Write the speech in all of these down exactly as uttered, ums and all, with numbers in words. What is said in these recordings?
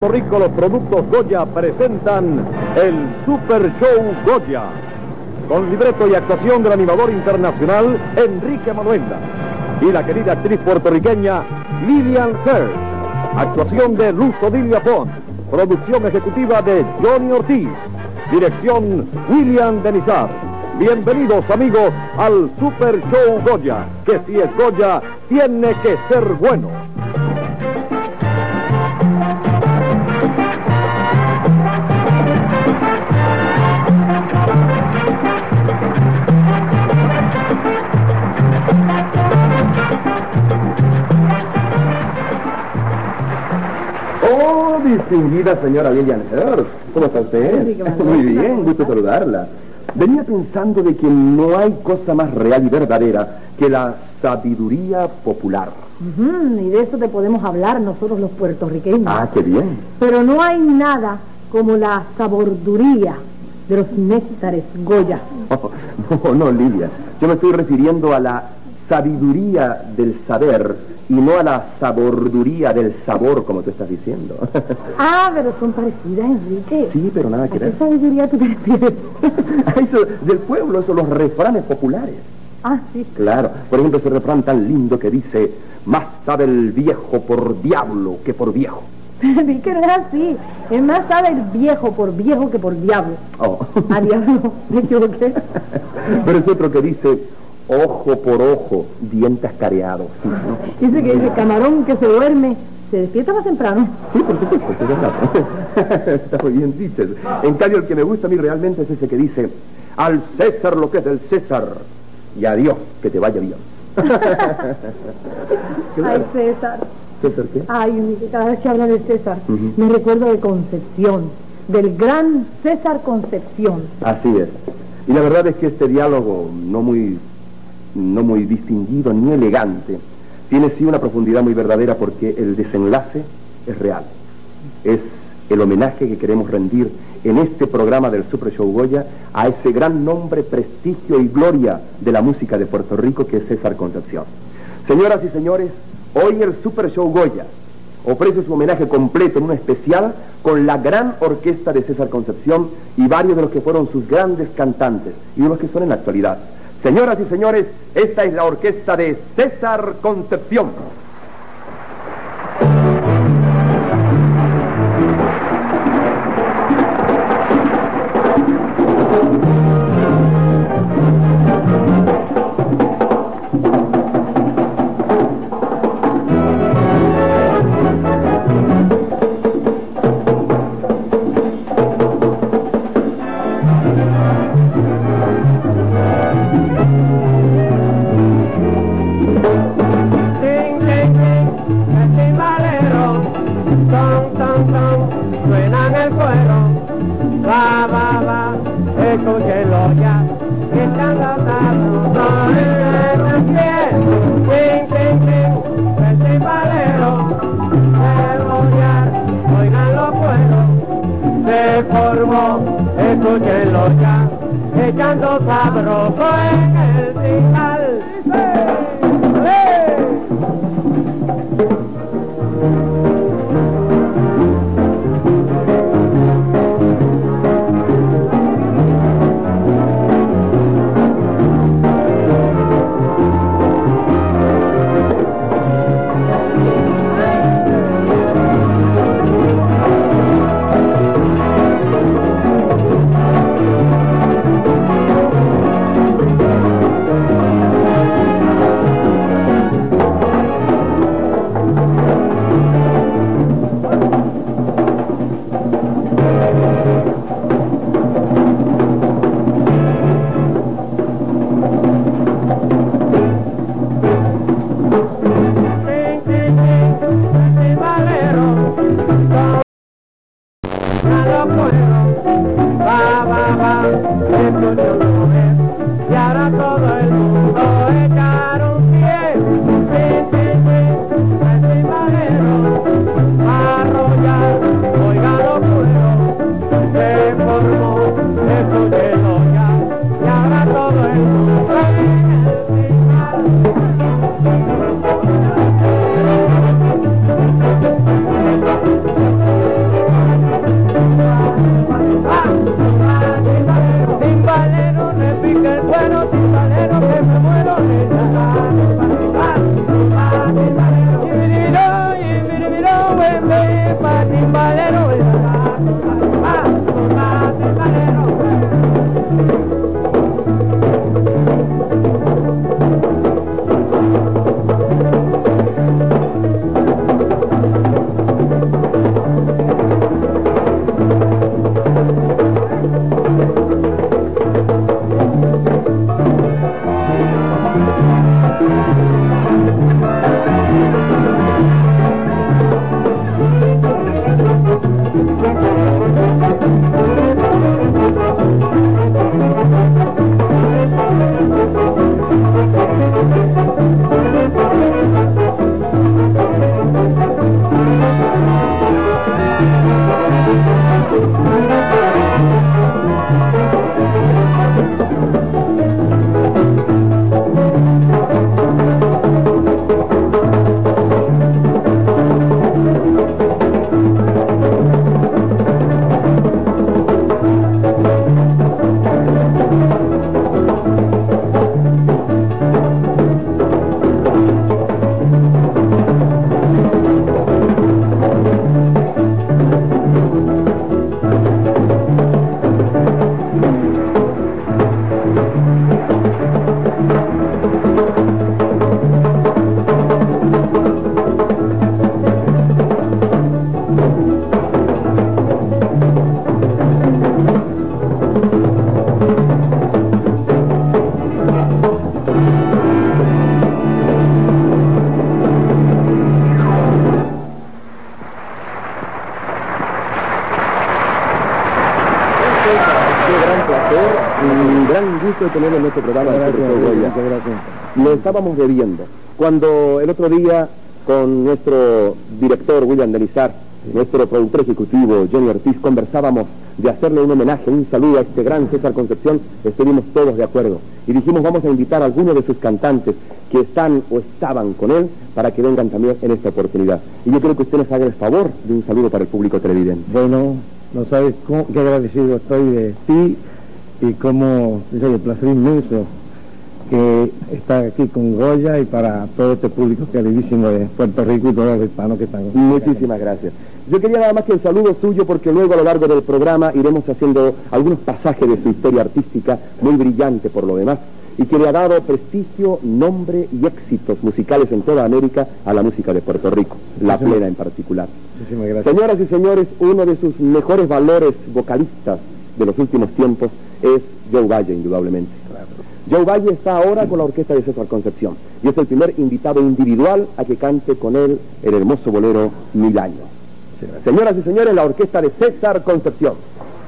Rico, los productos Goya presentan el Super Show Goya, con libreto y actuación del animador internacional Enrique Manuenda y la querida actriz puertorriqueña Lilian Kerr, actuación de Luz Odilia Pons, producción ejecutiva de Johnny Ortiz, dirección William Denizar. Bienvenidos amigos al Super Show Goya, que si es Goya tiene que ser bueno. Oh, distinguida señora Lilian Kerr. ¿Cómo está usted? Muy bien, gusto saludarla. Venía pensando de que no hay cosa más real y verdadera que la sabiduría popular. Uh-huh, y de eso te podemos hablar nosotros los puertorriqueños. Ah, qué bien. Pero no hay nada como la saborduría de los néctares Goya. Oh, no, no, Lilia. Yo me estoy refiriendo a la sabiduría del saber y no a la saborduría del sabor, como tú estás diciendo. Ah, pero son parecidas, Enrique. Sí, pero nada que ¿A ver. qué sabiduría tú te refieres? Eso del pueblo, eso, los refranes populares. Ah, sí. Claro, por ejemplo, ese refrán tan lindo que dice: más sabe el viejo por diablo que por viejo. Vi que no es así. Es más sabe el viejo por viejo que por diablo. Oh. Ah, diablo, me equivoqué. Pero es otro que dice: ojo por ojo, dientes careados. ¿No? Dice que dice camarón que se duerme se despierta más temprano. Sí, por supuesto, es verdad. Está muy bien dices. En cambio, el que me gusta a mí realmente es ese que dice: al César lo que es del César, y a Dios que te vaya bien. Ay, César. ¿César qué? Ay, Enrique, cada vez que habla de César, Uh-huh. me recuerdo de Concepción, del gran César Concepción. Así es. Y la verdad es que este diálogo, no muy, no muy distinguido ni elegante, tiene sí una profundidad muy verdadera, porque el desenlace es real. Es el homenaje que queremos rendir en este programa del Super Show Goya a ese gran nombre, prestigio y gloria de la música de Puerto Rico, que es César Concepción. Señoras y señores, hoy el Super Show Goya ofrece su homenaje completo en un especial con la gran orquesta de César Concepción y varios de los que fueron sus grandes cantantes y de los que son en la actualidad. Señoras y señores, esta es la orquesta de César Concepción. Escúchenlo ya, echando sabroso en el final. ¡Eh! Y ahora todo el mundo echaron pie, sí, sí, sí, el timbalero, arrollar, oiga lo puedo, se formó, escúchelo ya, y ahora todo el mundo en el timbal. Un gran gusto de tenerlo en nuestro programa. Gracias, de Goya. muchas gracias. Lo estábamos bebiendo cuando el otro día con nuestro director William Delizar, sí, nuestro productor ejecutivo Johnny Ortiz, conversábamos de hacerle un homenaje, un saludo a este gran César Concepción. Estuvimos todos de acuerdo y dijimos vamos a invitar a algunos de sus cantantes que están o estaban con él para que vengan también en esta oportunidad. Y yo creo que usted nos haga el favor de un saludo para el público televidente. Bueno, no sabes cómo, qué agradecido estoy de ti y cómo es el placer inmenso que está aquí con Goya y para todo este público queridísimo de Puerto Rico y todos los hispanos que están. Muchísimas gracias. Yo quería nada más que el saludo suyo porque luego a lo largo del programa iremos haciendo algunos pasajes de su historia artística muy brillante por lo demás y que le ha dado prestigio, nombre y éxitos musicales en toda América a la música de Puerto Rico, la plena en particular. Muchísimas gracias. Señoras y señores, uno de sus mejores valores vocalistas de los últimos tiempos es Joe Valle, indudablemente. Claro. Joe Valle está ahora con la orquesta de César Concepción y es el primer invitado individual a que cante con él el hermoso bolero Mil Años. Sí, señoras y señores, la orquesta de César Concepción.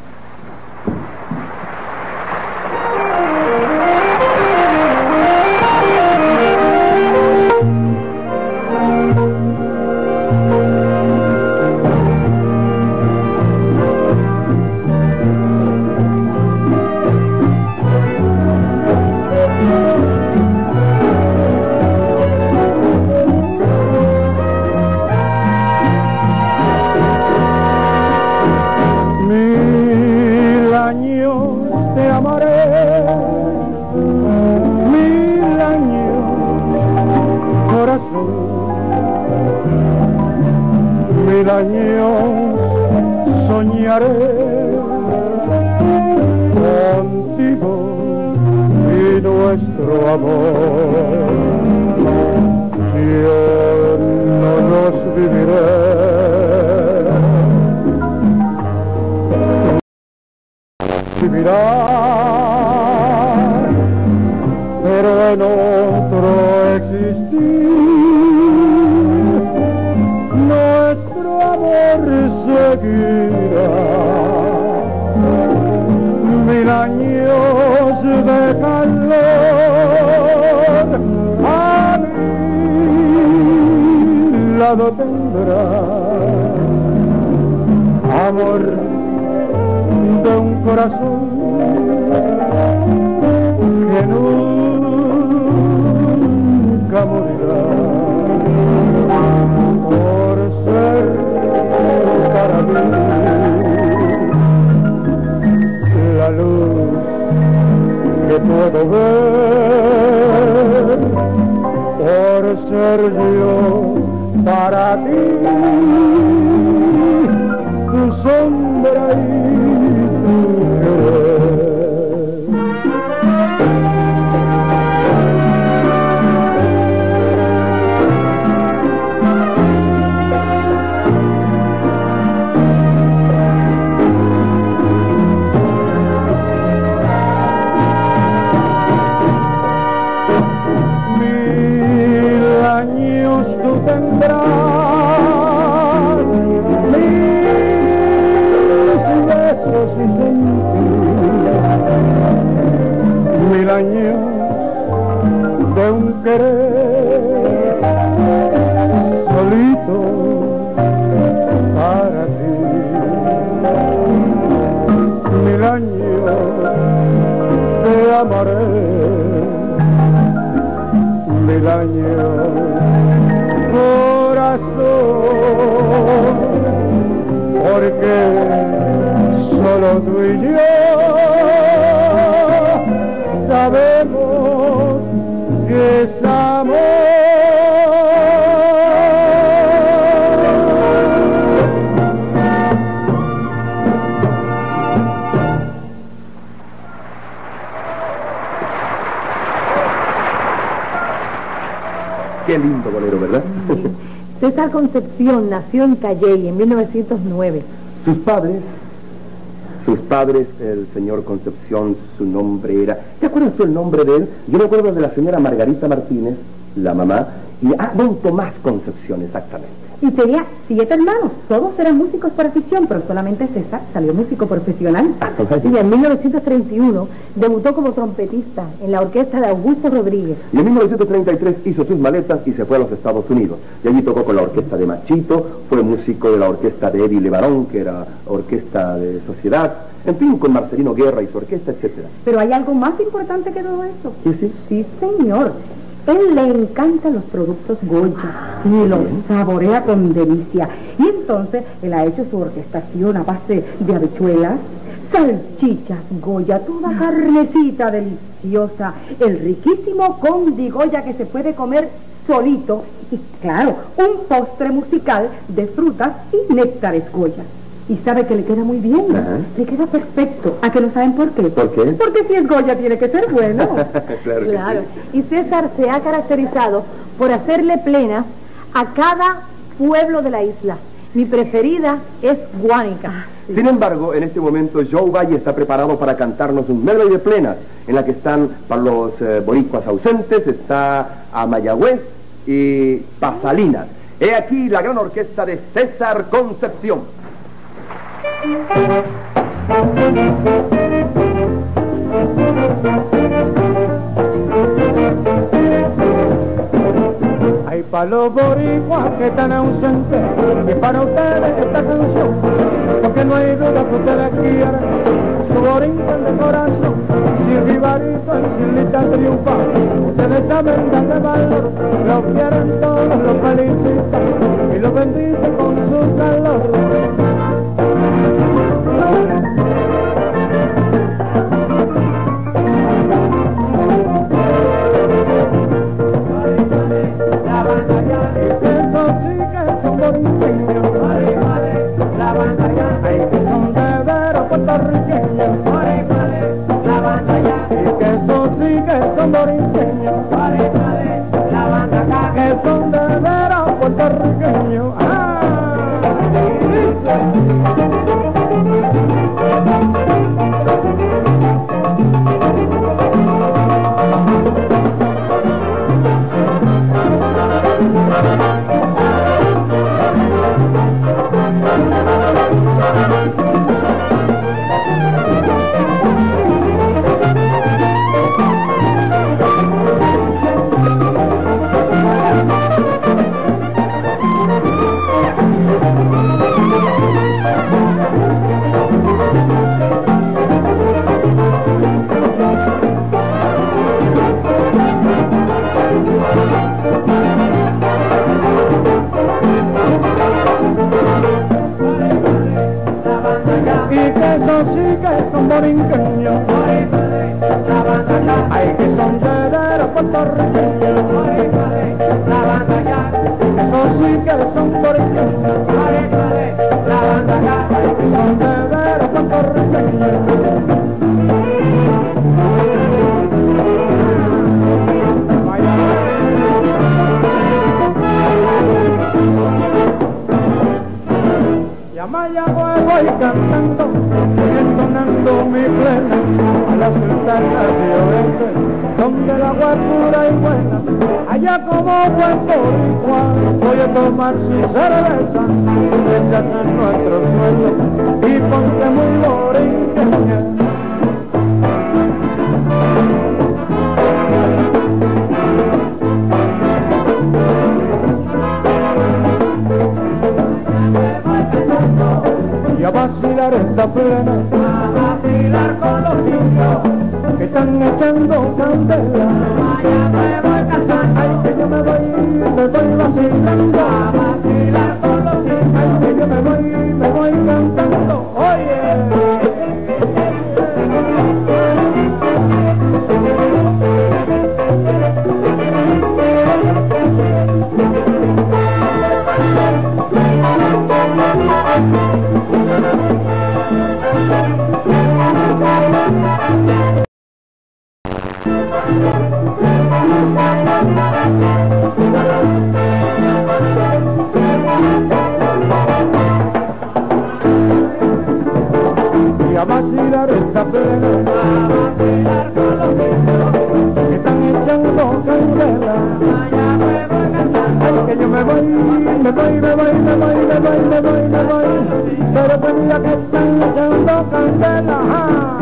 Mil años soñaré contigo y nuestro amor. Yo no nos viviré, vivirá, pero en otro existir. Seguirá mil años de calor a mi lado tendrá amor de un corazón que nunca morirá por ser para mí la luz que puedo ver, por ser yo para ti tu sombra y tu querer. amaré mil años, corazón, porque solo tú y yo sabemos que es amor. Qué lindo bolero, ¿verdad? César Concepción nació en Calley en mil novecientos nueve. Sus padres, sus padres, el señor Concepción, su nombre era... ¿Te acuerdas tú el nombre de él? Yo me acuerdo de la señora Margarita Martínez, la mamá, y ah, don Tomás Concepción, exactamente. Y tenía siete hermanos, todos eran músicos por afición, pero solamente César salió músico profesional. Y en mil novecientos treinta y uno debutó como trompetista en la orquesta de Augusto Rodríguez. Y en mil novecientos treinta y tres hizo sus maletas y se fue a los Estados Unidos. Y allí tocó con la orquesta de Machito, fue músico de la orquesta de Eddie Levarón, que era orquesta de sociedad, en fin, con Marcelino Guerra y su orquesta, etcétera. Pero hay algo más importante que todo eso. ¿Sí, sí? Sí, señor. Él le encantan los productos Goya y los saborea con delicia. Y entonces él ha hecho su orquestación a base de habichuelas, salchichas Goya, toda carnecita deliciosa, el riquísimo condi Goya que se puede comer solito y, claro, un postre musical de frutas y néctares Goya. Y sabe que le queda muy bien, ¿no? Ajá. Le queda perfecto. ¿A que no saben por qué? ¿Por qué? Porque si es Goya tiene que ser bueno. Claro que Claro. sí. Y César se ha caracterizado por hacerle plena a cada pueblo de la isla. Mi preferida es Guánica. Sin embargo, en este momento Joe Valle está preparado para cantarnos un medley de plenas, en la que están para los eh, boricuas ausentes, está Amayagüez y Pasalinas. He aquí la gran orquesta de César Concepción. Hay para los boricuas que están ausentes y para ustedes esta canción, porque no hay duda que ustedes quieren su borinquen de corazón. Si Ribarito en Silita triunfa, ustedes saben darle valor, lo quieren todos, lo felicitan y lo bendicen con su calor. Ay, que son verdaderos puertorriqueños, la banda ya, esos sí que son puertorriqueños, la banda ya, ay, que son verdaderos puertorriqueños. Maya voy cantando, voy entonando mi plena a la sultana de oeste, donde la agua es pura y buena. Allá como buen boricua voy a tomar su cerveza, echas en nuestro suelo y ponte muy borinqueña. Y a vacilar esta plena, a vacilar con los niños, que están echando candela. Allá me voy cantando. Ay, que yo me voy, me voy vacilando. A vacilar con los chicos. Ay, que yo me voy, me voy cantando. Oye. Y a vacilar esta plena, a vacilar con los niños que están echando candela. Allá me voy cantando. Ay, que yo me voy, me voy, me voy, me voy, me voy, me voy, me voy. Pero pues mira que están echando candela. ¡Ah!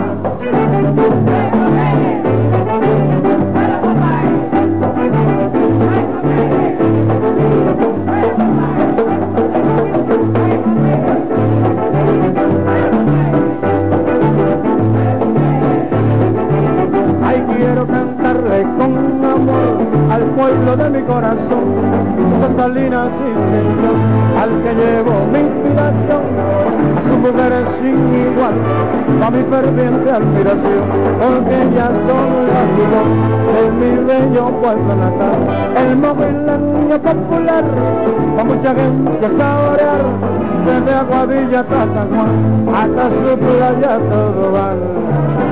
Quiero cantarle con amor al pueblo de mi corazón, Santa Lina, sí señor, al que llevo mi inspiración, a su mujer sin igual, a mi ferviente admiración, porque ellas son las hijas de mi bello pueblo natal, el mobiliario popular, para mucha gente saborear, desde Aguadilla hasta San Juan, hasta su playa todo van.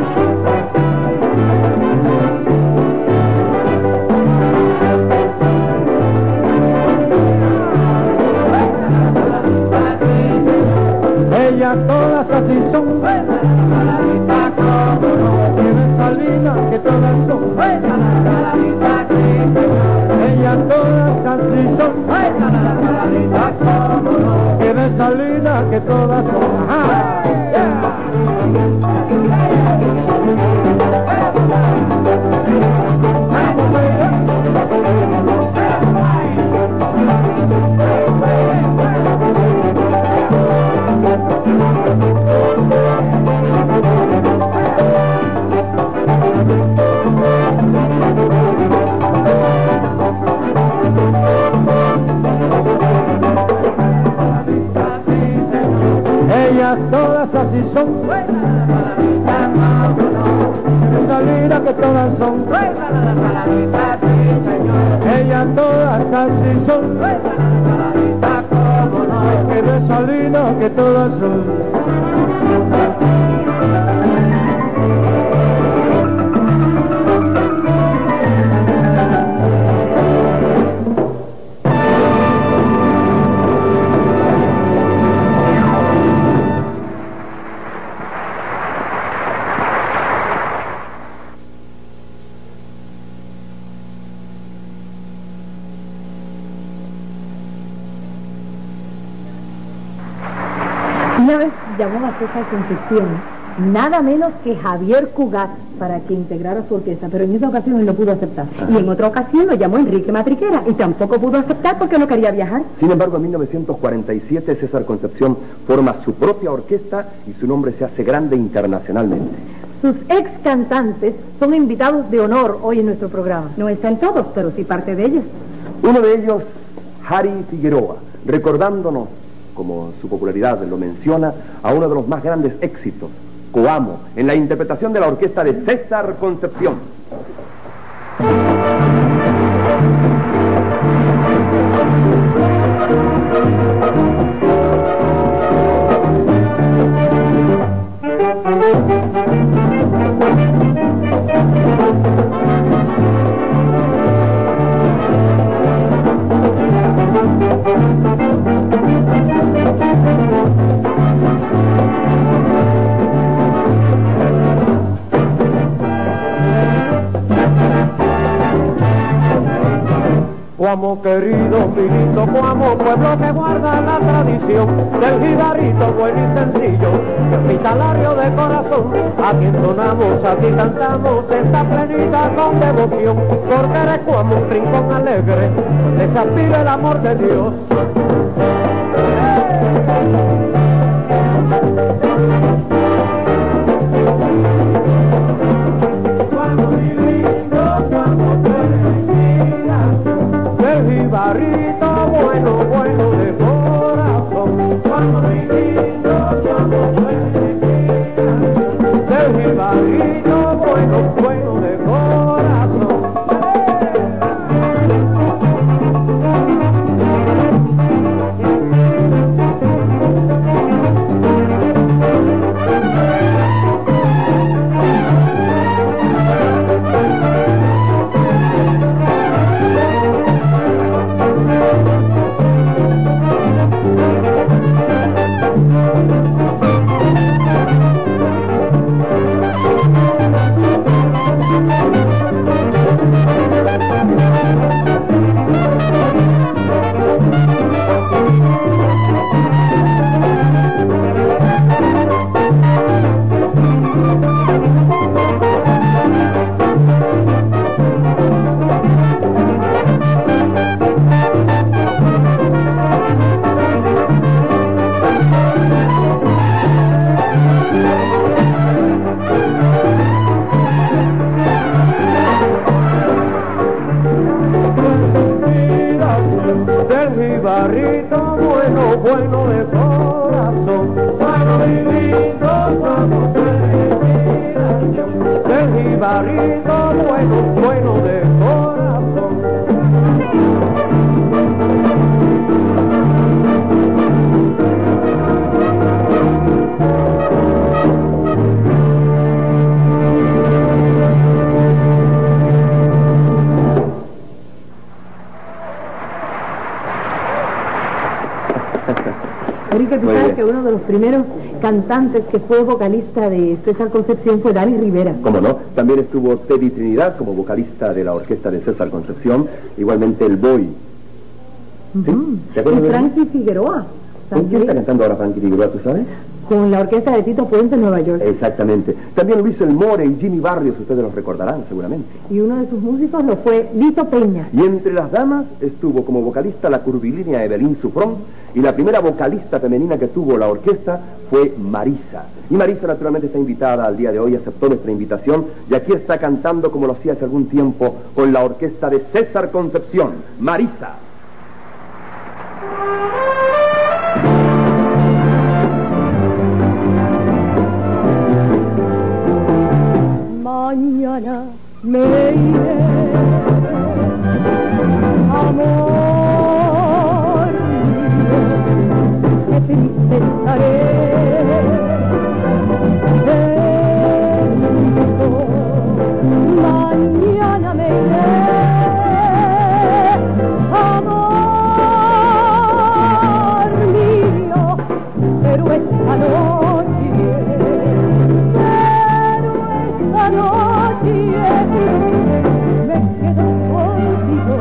Ellas todas así son, tienen Salina que todas son, ellas todas así son, tienen Salina que todas son. ¡Ajá! Ellas todas así son, Salina que todas son, ellas todas así son, que de Salina que todas son. Una vez llamó a César Concepción, nada menos que Javier Cugat, para que integrara su orquesta, pero en esa ocasión él no pudo aceptar. Ajá. Y en otra ocasión lo llamó Enrique Matriquera y tampoco pudo aceptar porque no quería viajar. Sin embargo, en mil novecientos cuarenta y siete César Concepción forma su propia orquesta y su nombre se hace grande internacionalmente. Sus ex cantantes son invitados de honor hoy en nuestro programa. No están todos, pero sí parte de ellos. Uno de ellos, Harry Figueroa, recordándonos, como su popularidad lo menciona, a uno de los más grandes éxitos, Coamo, en la interpretación de la orquesta de César Concepción. Coamo querido, finito Coamo, pueblo que guarda la tradición del jibarito bueno y sencillo, hospitalario de corazón. Aquí entonamos, aquí cantamos esta plenita con devoción, porque eres Coamo un rincón alegre, donde se aspira el amor de Dios. Mano y lindo, vamos a del jibarito bueno, bueno de corazón. Enrique, tú Muy sabes bien. que uno de los primeros cantantes que fue vocalista de César Concepción fue Dani Rivera. ¿Cómo no? También estuvo Teddy Trinidad como vocalista de la orquesta de César Concepción, igualmente el Boy. Ujú. ¿Te acuerdas Y de él? Frankie Figueroa, ¿Con quién está cantando ahora Frankie Figueroa, tú sabes? con la orquesta de Tito Puente en Nueva York. Exactamente. También Luis El More y Jimmy Barrios, ustedes los recordarán seguramente. Y uno de sus músicos lo fue Lito Peña. Y entre las damas estuvo como vocalista la curvilínea Evelyn Sufrón, y la primera vocalista femenina que tuvo la orquesta fue Marisa. Y Marisa naturalmente está invitada al día de hoy, aceptó nuestra invitación, y aquí está cantando como lo hacía hace algún tiempo con la orquesta de César Concepción, Marisa. Mañana me iré, amor mío, qué triste estaré. Bendito, mañana me iré, amor mío, pero esta noche, esta noche me quedo contigo.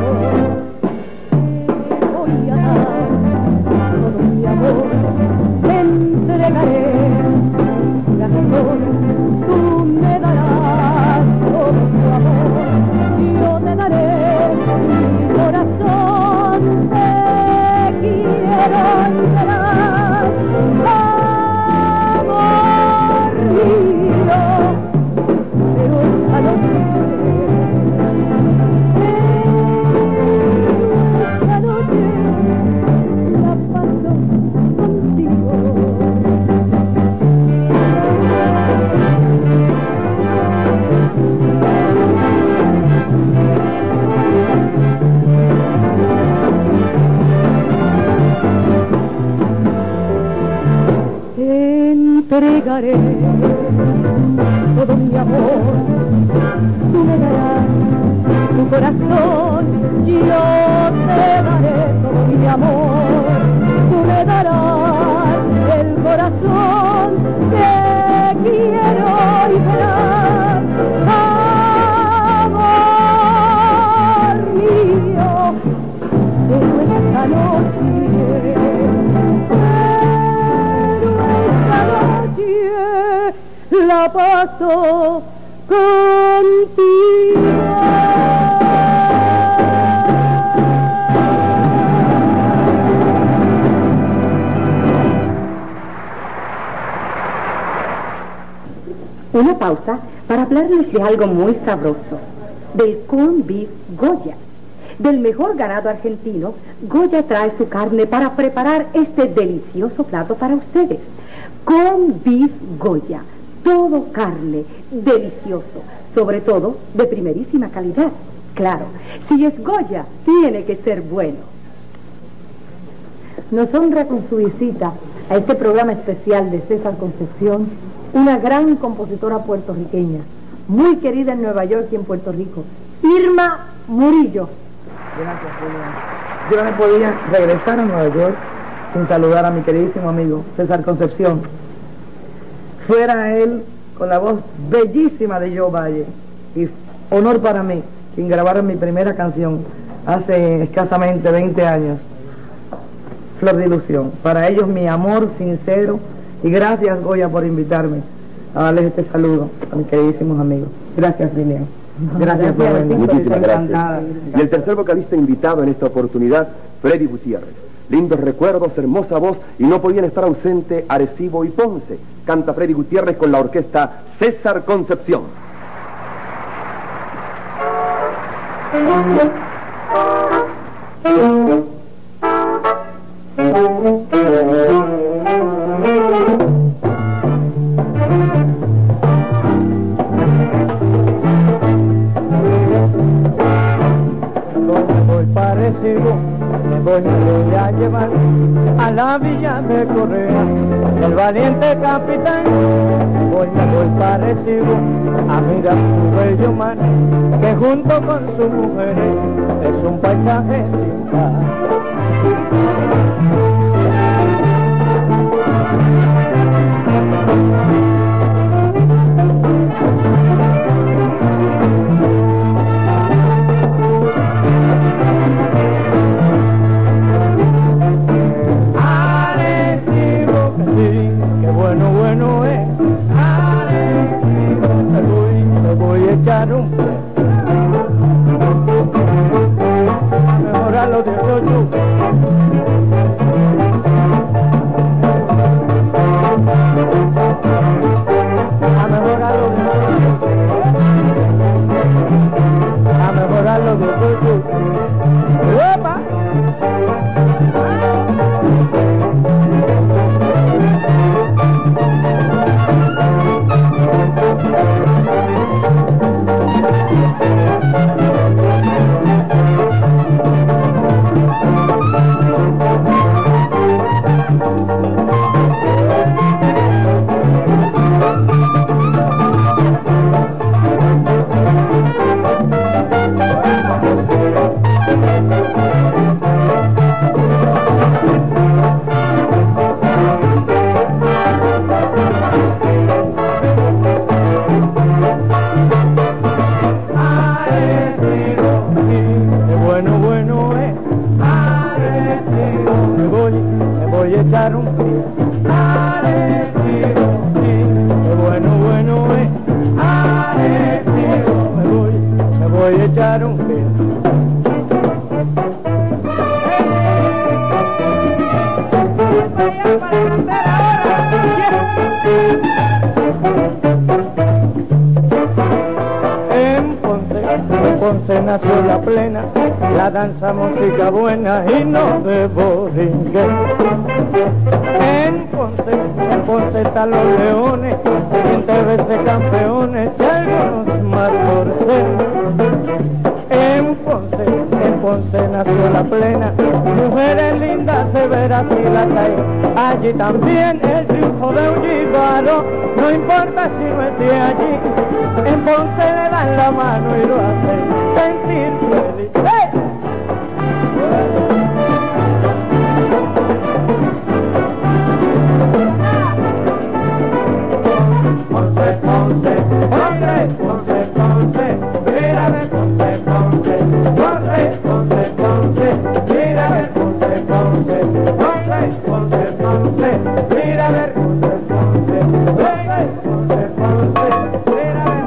Te voy a dar todo mi amor, te entregaré corazón, tú me darás todo tu amor, yo te daré mi corazón, te quiero y serás amor mío. Pero esta noche, esta noche la paso contigo. Te entregaré todo mi amor, tú me darás tu corazón, yo te daré todo mi amor, tú me darás el corazón, te quiero y verás, amor mío, pero esta noche, pero esta noche la paso contigo. Una pausa para hablarles de algo muy sabroso, del corn beef Goya. Del mejor ganado argentino, Goya trae su carne para preparar este delicioso plato para ustedes. Corn beef Goya, todo carne, delicioso, sobre todo de primerísima calidad. Claro, si es Goya, tiene que ser bueno. Nos honra con su visita a este programa especial de César Concepción una gran compositora puertorriqueña, muy querida en Nueva York y en Puerto Rico, Irma Murillo. Gracias, Julián. Yo no podía regresar a Nueva York sin saludar a mi queridísimo amigo César Concepción. Fuera él con la voz bellísima de Joe Valle, y honor para mí, quien grabara mi primera canción hace escasamente veinte años, Flor de Ilusión. Para ellos mi amor sincero, y gracias, Goya, por invitarme a darles este saludo a mis queridísimos amigos. Gracias, Lilian. Gracias, por venir. Muchísimas Encantada. gracias. Y el tercer vocalista invitado en esta oportunidad, Freddy Gutiérrez. Lindos recuerdos, hermosa voz, y no podían estar ausente Arecibo y Ponce. Canta Freddy Gutiérrez con la orquesta César Concepción. villa de Correa, el valiente capitán, hoy me voy parecido a mirar su bello mar, que junto con sus mujeres es un paisaje sin par. Bueno, bueno es, Arecibo, me voy, me voy a echar un pie, a mejorar los dieciocho. A mejorar los dieciocho. A mejorar los dieciocho. ¡Epa! Nació la plena, la danza, música buena y no de boringue. En Ponce, en Ponce están los leones, veinte veces campeones y algunos más por ser. En Ponce, en Ponce nació la plena, mujeres lindas, severas y las hay. Allí también el triunfo de un jíbaro, no importa si no esté allí. En Ponce le dan la mano y lo hacen sentir feliz. ¡Hey! Ponce, Ponce, Ponce, Ponce, Ponce, mira de Ponce, Ponce, Ponce, Ponce, Ponce, mira de Ponce, Ponce, Ponce, Ponce, Ponce, mira de Ponce, Ponce, Ponce, Ponce, Ponce, mira de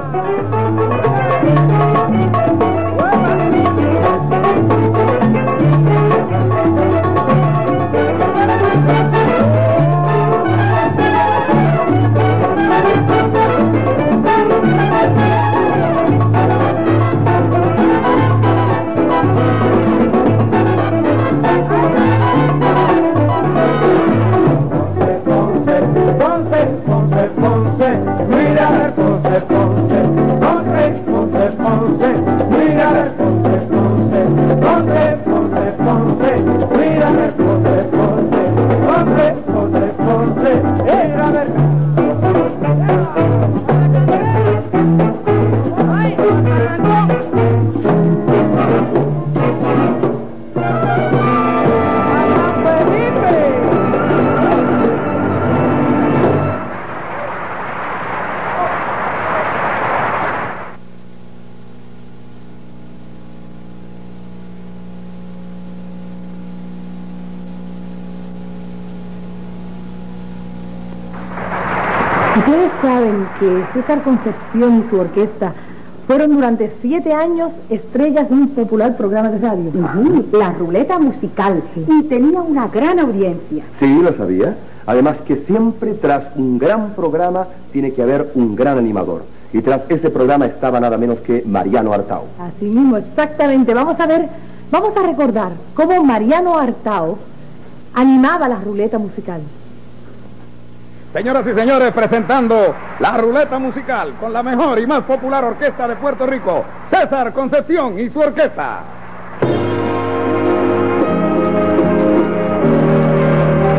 Ustedes saben que César Concepción y su orquesta fueron durante siete años estrellas de un popular programa de radio. Uh-huh, la ruleta musical, sí. Y tenía una gran audiencia. Sí, lo sabía. Además que siempre tras un gran programa tiene que haber un gran animador. Y tras ese programa estaba nada menos que Mariano Artao. Así mismo, exactamente. Vamos a ver, vamos a recordar cómo Mariano Artao animaba la ruleta musical. Señoras y señores, presentando la ruleta musical con la mejor y más popular orquesta de Puerto Rico, César Concepción y su orquesta.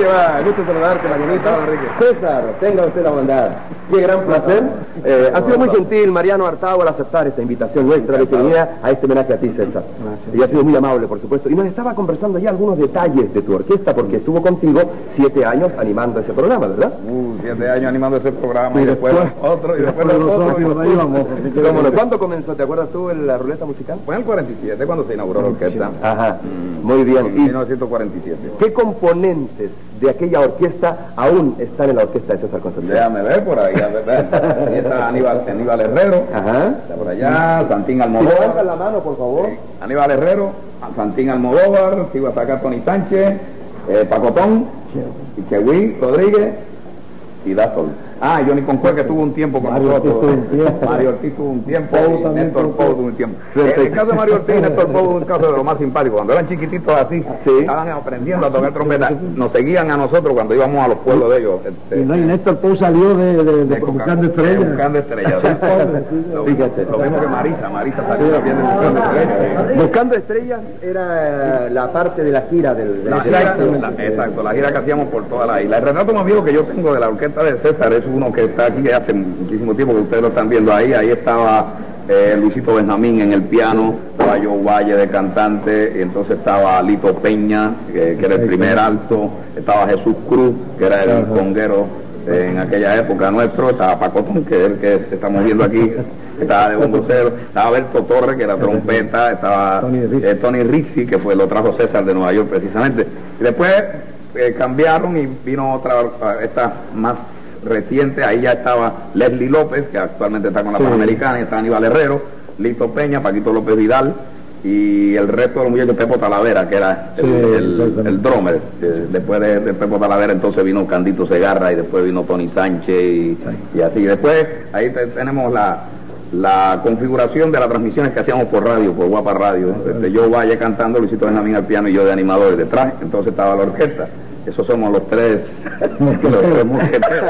te va? Gusto saludarte, Marianito. César, tenga usted la bondad. Qué gran placer. Eh, ha sido muy gentil Mariano Artago al aceptar esta invitación nuestra de que viniera a este homenaje a ti, César. Y ha sido muy amable, por supuesto. Y nos estaba conversando ya algunos detalles de tu orquesta, porque estuvo contigo siete años animando ese programa, ¿verdad? Uh, siete años animando ese programa y, y después, después otro, y después, después otro. Y después otro. Bueno, ¿cuándo comenzó? ¿Te acuerdas tú en la ruleta musical? Fue en el cuarenta y siete, cuando se inauguró la orquesta. Ajá, mm, muy bien. En mil novecientos cuarenta y siete. ¿Qué componentes de aquella orquesta aún están en la orquesta de César Concepción? Déjame ver por ahí, a ver, ver. Ahí está Aníbal, Aníbal Herrero. Ajá. Está por allá, Santín Almodóvar. Si levantan la mano, por favor. Sí. Aníbal Herrero, Santín Almodóvar, sigo hasta acá Tony Sánchez, eh, Pacotón, Ichehuí, Rodríguez y Dazol. Ah, Johnny Concuer, que estuvo un tiempo con Mario nosotros. Ortiz tuvo un tiempo. Mario Ortiz tuvo un tiempo. Pou Y también Néstor tuvo- Pou tuvo un tiempo. En el caso de Mario Ortiz y Néstor Pou es un caso de lo más simpático. Cuando eran chiquititos así, Sí. estaban aprendiendo a tocar trompeta. Nos seguían a nosotros cuando íbamos a los pueblos de ellos. Este, Y no, y Néstor Pou salió de, de, de, de Buscando Coca- Estrellas. Buscando estrellas. Sí, pobre, sí, Lo, Fíjate. lo mismo que Marisa. Marisa salió también de Buscando estrellas. sí. Buscando Estrellas era eh, la parte de la gira del... La del- gira, la- exacto, la gira que hacíamos por toda la isla. El retrato más viejo que yo tengo de la orquesta de César es uno que está aquí hace muchísimo tiempo, que ustedes lo están viendo ahí. Ahí estaba eh, Luisito Benjamín en el piano, estaba Joe Valle de cantante, y entonces estaba Lito Peña, que, que era el primer alto, estaba Jesús Cruz, que era el conguero eh, en aquella época nuestro, estaba Pacotón, que es el que estamos viendo aquí, estaba de bombocero, estaba Berto Torres, que era trompeta, estaba Tony Rizzi. eh, Tony Rizzi, que fue lo trajo César de Nueva York precisamente. Y después eh, cambiaron y vino otra, esta más reciente, ahí ya estaba Leslie López, que actualmente está con la Sí. Panamericana, y está Aníbal Herrero, Lito Peña, Paquito López Vidal, y el resto de los muchachos, Pepo Talavera, que era el, Sí, el, exactamente. el drummer. Eh, después de, de Pepo Talavera entonces vino Candito Segarra, y después vino Tony Sánchez, y, y así. Después ahí te- tenemos la la configuración de las transmisiones que hacíamos por radio, por Guapa Radio. Este, yo vaya cantando, Luisito Benjamín al piano y yo de animador detrás. Entonces estaba la orquesta. Esos somos los tres, los tres mosqueteros.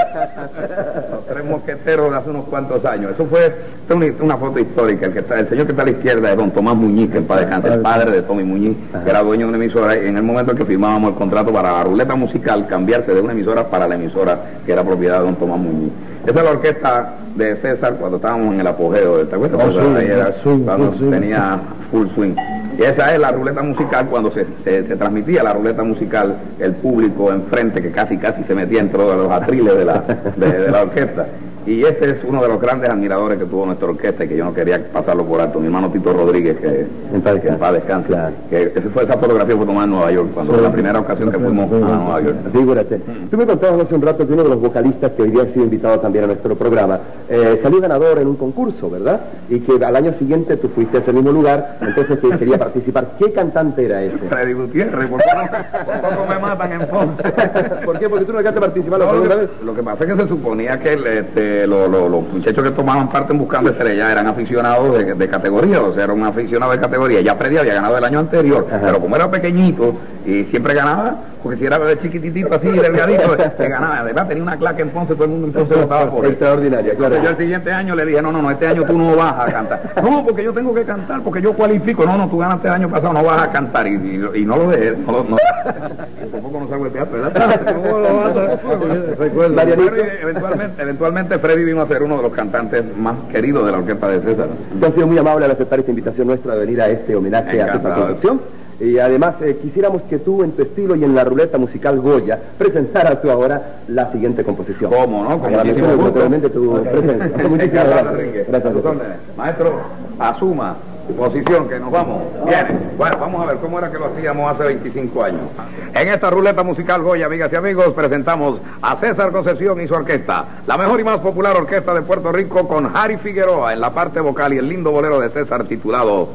Los tres mosqueteros de hace unos cuantos años. Eso fue esta es una, una foto histórica. El, que está, el señor que está a la izquierda es don Tomás Muñiz, que en paz descanse, el padre de Tommy Muñiz, que era dueño de una emisora. Y en el momento en que firmábamos el contrato para la ruleta musical, cambiarse de una emisora para la emisora que era propiedad de don Tomás Muñiz. Esa es la orquesta de César cuando estábamos en el apogeo, ¿te acuerdas? Oh, sí, Ahí era full swing, cuando full swing. tenía full swing. Y esa es la ruleta musical, cuando se, se, se transmitía la ruleta musical, el público enfrente que casi casi se metía entre los atriles de la, de, de la orquesta. Y ese es uno de los grandes admiradores que tuvo nuestra orquesta y que yo no quería pasarlo por alto. Mi hermano Tito Rodríguez, que en paz descanse, en paz descanse, Claro. que esa, fue, esa fotografía fue tomada en Nueva York, cuando fue la primera ocasión que fuimos a Nueva York. Figúrate. Tú me contabas hace un rato que uno de los vocalistas que hoy día ha sido invitado también a nuestro programa eh, salió ganador en un concurso, ¿verdad? Y que al año siguiente tú fuiste a ese mismo lugar, entonces que quería participar. ¿Qué cantante era ese? Freddy Gutiérrez, ¿por qué no, por poco me matan en Ponce? ¿Por qué? Porque tú no llegaste a participar la No, lo, segunda vez. que, lo que pasa es que se suponía que el, este, lo- lo- los muchachos que tomaban parte en Buscando Estrellas eran aficionados de, de categoría, o sea, era un aficionado de categoría. Ya Freddy había ganado el año anterior, Ajá. pero como era pequeñito y siempre ganaba, porque si era de chiquititito así, delgadito, se ganaba. Además tenía una claque en Ponce, todo el mundo en Ponce votaba por él. Extraordinaria, claro. Entonces yo el siguiente año le dije, no, no, no, este año tú no vas a cantar. No, porque yo tengo que cantar, porque yo cualifico. No, no, tú ganaste el año pasado, no vas a cantar. Y, y, y no lo dejé, no lo no. Tampoco no salgo del teatro, ¿verdad? ¿Cómo lo vas a- Recuerdo. Marianito. Pero, eventualmente, eventualmente Freddy vino a ser uno de los cantantes más queridos de la orquesta de César. Tú has sido muy amable al aceptar esta invitación nuestra de venir a este homenaje a César Encantado. Concepción. Y además eh, quisiéramos que tú en tu estilo y en la ruleta musical Goya presentaras tú ahora la siguiente composición. ¿Cómo, no? Con Agradecemos muchísimo gusto. naturalmente tu presencia. Muchísimas Encantado, gracias. Enrique. Gracias, A sus doctor. órdenes. Maestro, asuma posición, que nos vamos. Viene. Bueno, vamos a ver cómo era que lo hacíamos hace veinticinco años. En esta ruleta musical Goya, amigas y amigos, presentamos a César Concepción y su orquesta, la mejor y más popular orquesta de Puerto Rico, con Harry Figueroa en la parte vocal y el lindo bolero de César titulado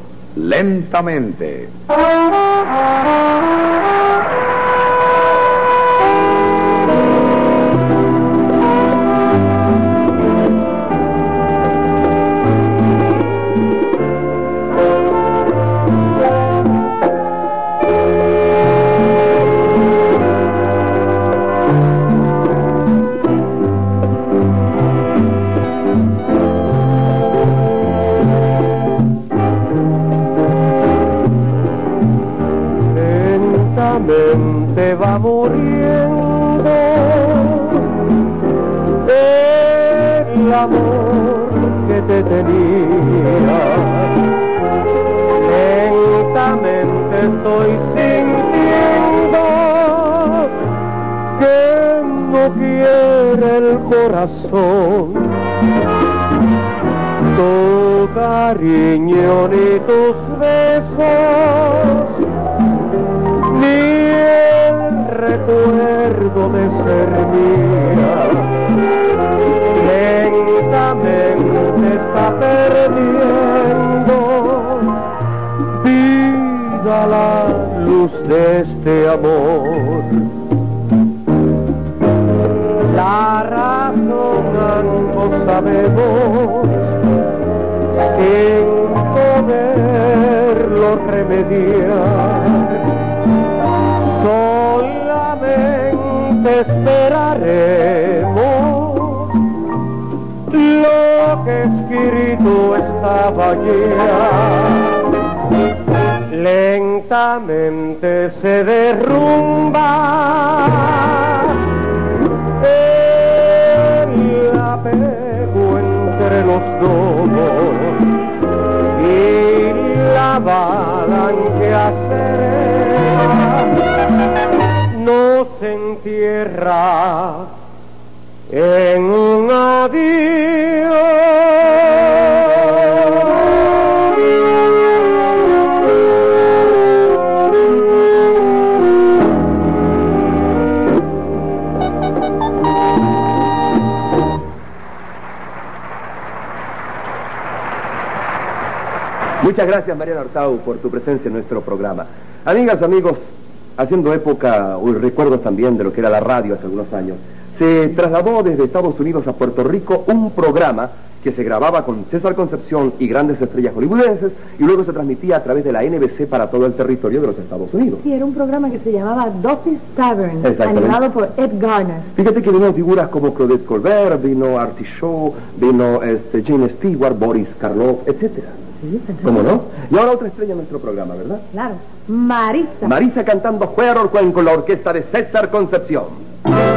Lentamente. Lentamente amor que te tenía. Lentamente estoy sintiendo que no quiere el corazón tu cariño ni tus besos, ni el recuerdo de ser mía. Lentamente está perdiendo vida la luz de este amor. La razón no sabemos, sin poderlo remediar. Solamente esperaremos lo que escrito estaba ya. Lentamente se derrumba el apego entre los dos y la avalancha serena nos entierra en un adiós. Muchas gracias, Mariana Hurtado, por tu presencia en nuestro programa. Amigas, amigos, haciendo época, o recuerdos también de lo que era la radio hace algunos años, se trasladó desde Estados Unidos a Puerto Rico un programa que se grababa con César Concepción y grandes estrellas hollywoodenses y luego se transmitía a través de la N B C para todo el territorio de los Estados Unidos. Sí, era un programa que se llamaba Duffy's Tavern, Exactamente. animado por Ed Garner. Fíjate que vino figuras como Claudette Colbert, vino Artie Shaw, vino este, Jane Stewart, Boris Karloff, etcétera. Sí, ¿Cómo no? Y ahora otra estrella en nuestro programa, ¿verdad? Claro, Marisa. Marisa cantando Juega Orcuen con la orquesta de César Concepción.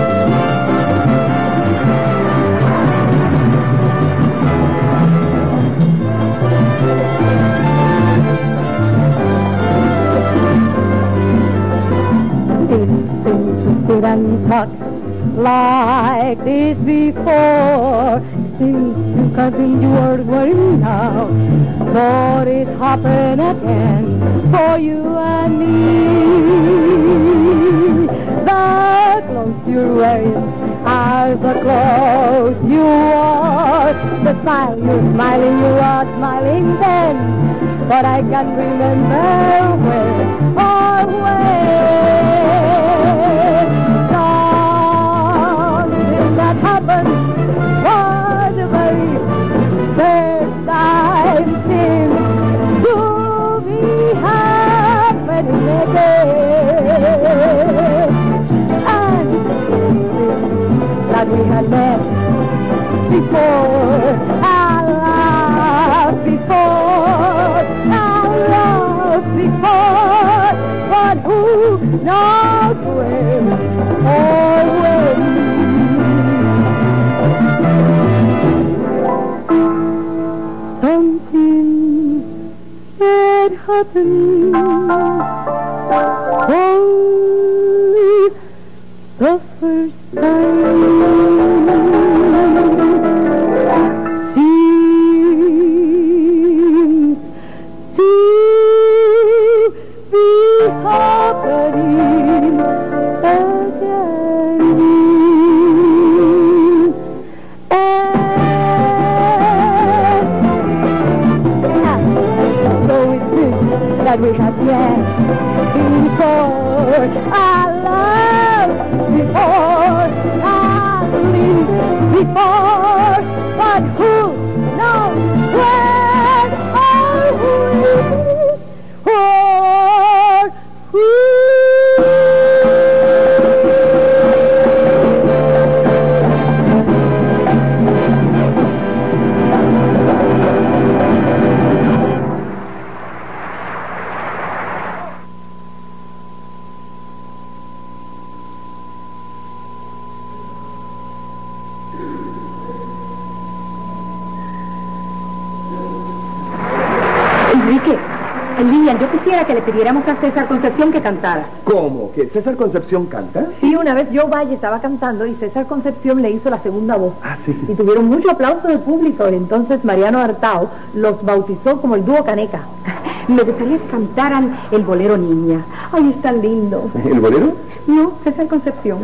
Didn't talk like this before. Still, you can't think you are worried now. But it happened again for you and me. The clothes you're wearing are the clothes you are. The smile you're smiling, you are smiling then. But I can't remember where or when. That happened for the very first time seems to be happening again. And that we had met before, our love before, our love before, but who knows when or when. Something had happened, only the first time seems to be happening again. That we have yet before, our love before, our live before, but who knows when or who or who. Lilian, yo quisiera que le pidiéramos a César Concepción que cantara. ¿Cómo? ¿Que César Concepción canta? Sí, una vez Joe Valle estaba cantando y César Concepción le hizo la segunda voz. Ah, sí. Y tuvieron mucho aplauso del público y entonces Mariano Artao los bautizó como el dúo Caneca. Me gustaría que cantaran el bolero Niña. Ay, es tan lindo. ¿El bolero? No, César Concepción.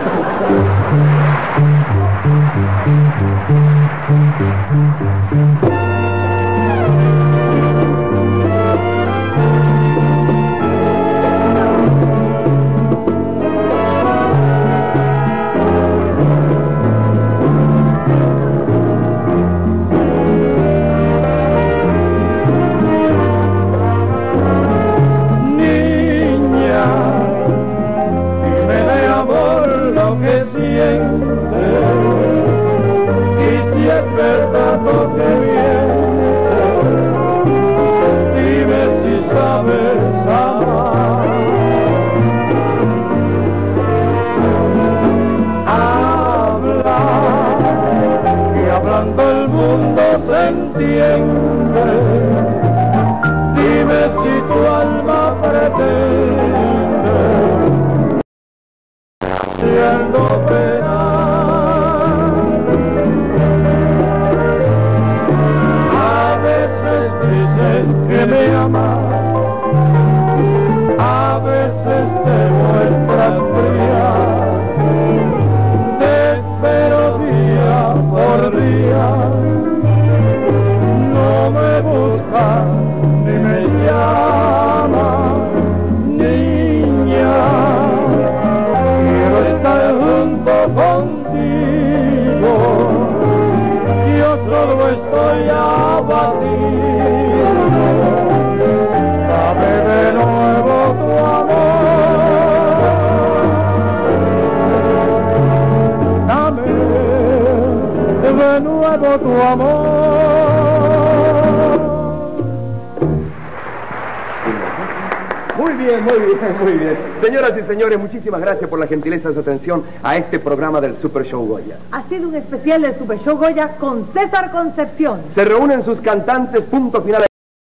Muy bien, muy bien, muy bien. Señoras y señores, muchísimas gracias por la gentileza de su atención a este programa del Super Show Goya. Ha sido un especial del Super Show Goya con César Concepción. Se reúnen sus cantantes, punto final,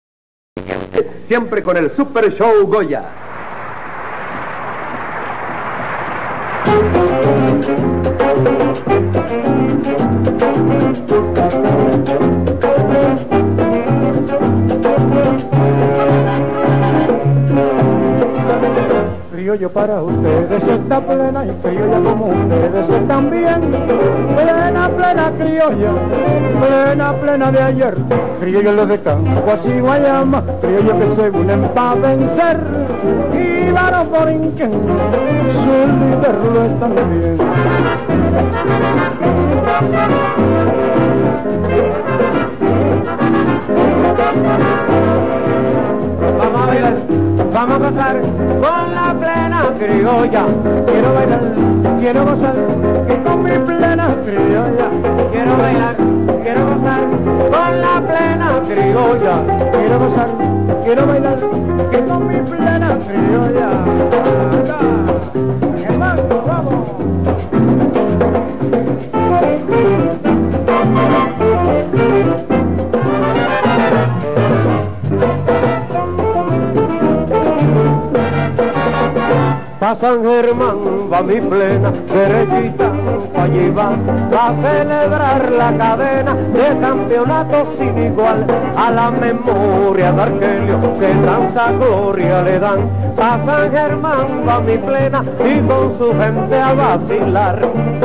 siempre con el Super Show Goya. Criollo para ustedes está plena y criolla como ustedes están bien. Plena, plena criolla, plena, plena de ayer. Criollo lo de campo así Guayama, criollo que se unen para vencer. Y varón por inquén, su líder lo están bien. Vamos a bailar, vamos a gozar con la plena criolla. Quiero bailar, quiero gozar, que con mi plena criolla. Quiero bailar, quiero gozar con la plena criolla. Quiero gozar, quiero bailar, que con mi plena criolla. ¡Anda! ¡Hermano, vamos! Pa' San Germán va mi plena, derechita, pa' allí va a celebrar la cadena de campeonato sin igual a la memoria de Argelio que tanta gloria le dan. Pa' San Germán va mi plena y con su gente a vacilar.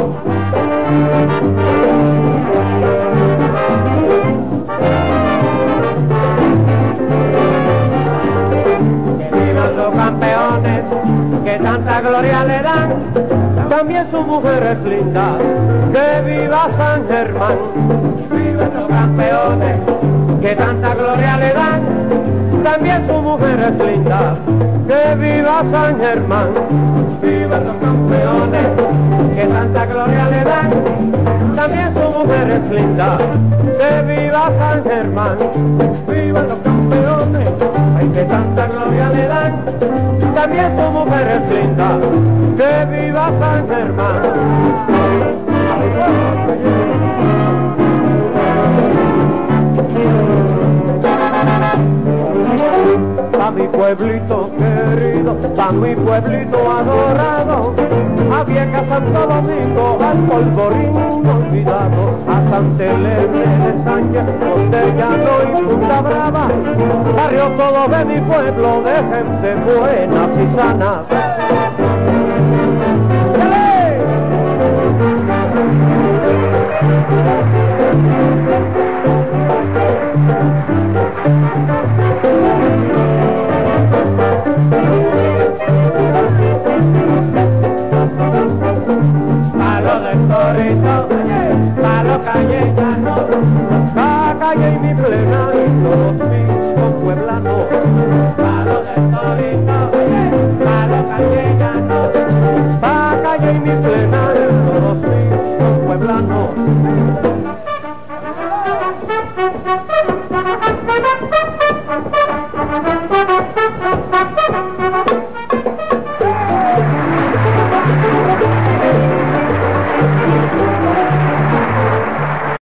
Vivan los campeones que tanta gloria le dan, también su mujer es linda, que viva San Germán. Vivan los campeones que tanta gloria le dan, también su mujer es linda, que viva San Germán. Vivan los campeones que tanta gloria le dan, también su mujer es linda, que viva San Germán. Vivan los campeones, ay, que tanta gloria le dan, también su mujer es linda, que viva San Germán. pueblito querido, pa' mi pueblito adorado, a Vieja Santo Domingo, al Polvorín olvidado, a Santa Elena de Sánchez, Montellano y Punta Brava, barrio todo de mi pueblo, de gente buena y sana. Palo de torito, palo callejano, pa' calle y mi plena y todos mis pueblanos. Palo de torito, palo callejano, pa' calle y mi plena y todos mis pueblanos. Thank you.